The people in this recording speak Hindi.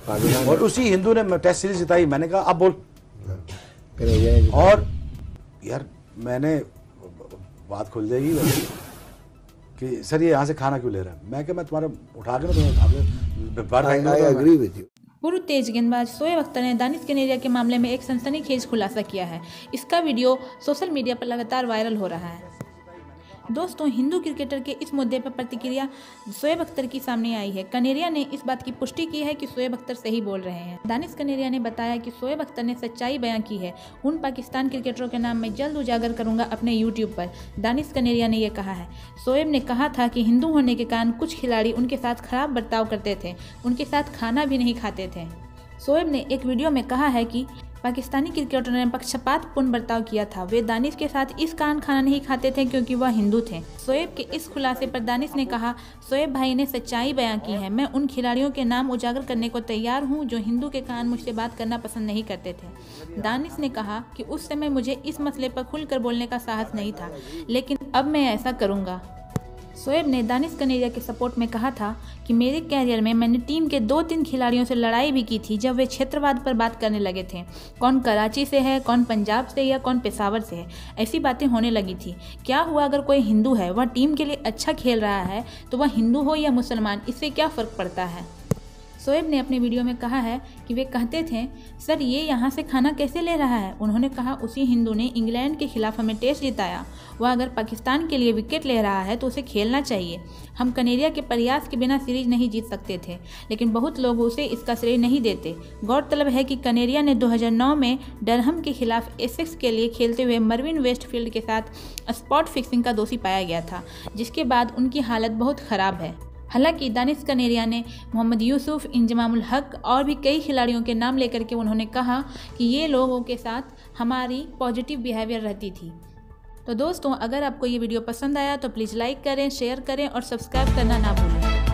और उसी हिंदू ने टेस्ट सीरीज जिताई। मैंने कहा अब बोल। और यार मैंने बात खुल जाएगी कि सर ये यहाँ से खाना क्यों ले रहा है। मैं क्या मैं तुम्हारे उठा के ना तुम्हें एग्री विद यू। पूर्व तेज गेंदबाज शोएब अख्तर ने दानिश कनेरिया के मामले में एक सनसनीखेज खुलासा किया है। इसका वीडियो सोशल मीडिया पर लगातार वायरल हो रहा है। दोस्तों, हिंदू क्रिकेटर के इस मुद्दे पर प्रतिक्रिया शोएब अख्तर की सामने आई है। कनेरिया ने इस बात की पुष्टि की है कि शोएब अख्तर सही बोल रहे हैं। दानिश कनेरिया ने बताया कि शोएब अख्तर ने सच्चाई बयां की है। उन पाकिस्तान क्रिकेटरों के नाम मैं जल्द उजागर करूंगा अपने यूट्यूब पर। दानिश कनेरिया ने यह कहा है। शोएब ने कहा था कि हिंदू होने के कारण कुछ खिलाड़ी उनके साथ खराब बर्ताव करते थे, उनके साथ खाना भी नहीं खाते थे। शोएब ने एक वीडियो में कहा है कि पाकिस्तानी क्रिकेटरों ने पक्षपातपूर्ण बर्ताव किया था। वे दानिश के साथ इस कारण खाना नहीं खाते थे क्योंकि वह हिंदू थे। शोएब के इस खुलासे पर दानिश ने कहा, शोएब भाई ने सच्चाई बयां की है। मैं उन खिलाड़ियों के नाम उजागर करने को तैयार हूं जो हिंदू के कारण मुझसे बात करना पसंद नहीं करते थे। दानिश ने कहा कि उस समय मुझे इस मसले पर खुलकर बोलने का साहस नहीं था, लेकिन अब मैं ऐसा करूँगा। शोएब ने दानिश कनेरिया के सपोर्ट में कहा था कि मेरे कैरियर में मैंने टीम के 2-3 खिलाड़ियों से लड़ाई भी की थी जब वे क्षेत्रवाद पर बात करने लगे थे। कौन कराची से है, कौन पंजाब से या कौन पेशावर से है, ऐसी बातें होने लगी थी। क्या हुआ अगर कोई हिंदू है, वह टीम के लिए अच्छा खेल रहा है तो वह हिंदू हो या मुसलमान, इससे क्या फ़र्क पड़ता है। शोएब ने अपने वीडियो में कहा है कि वे कहते थे, सर ये यहाँ से खाना कैसे ले रहा है। उन्होंने कहा उसी हिंदू ने इंग्लैंड के खिलाफ हमें टेस्ट जिताया। वह अगर पाकिस्तान के लिए विकेट ले रहा है तो उसे खेलना चाहिए। हम कनेरिया के प्रयास के बिना सीरीज नहीं जीत सकते थे, लेकिन बहुत लोग उसे इसका श्रेय नहीं देते। गौरतलब है कि कनेरिया ने 2009 में डरहम के खिलाफ एसेक्स के लिए खेलते हुए मर्विन वेस्टफील्ड के साथ स्पॉट फिक्सिंग का दोषी पाया गया था, जिसके बाद उनकी हालत बहुत ख़राब है। हालांकि दानिश कनेरिया ने मोहम्मद यूसुफ, इंजमामुल हक और भी कई खिलाड़ियों के नाम लेकर के उन्होंने कहा कि ये लोगों के साथ हमारी पॉजिटिव बिहेवियर रहती थी। तो दोस्तों, अगर आपको ये वीडियो पसंद आया तो प्लीज़ लाइक करें, शेयर करें और सब्सक्राइब करना ना भूलें।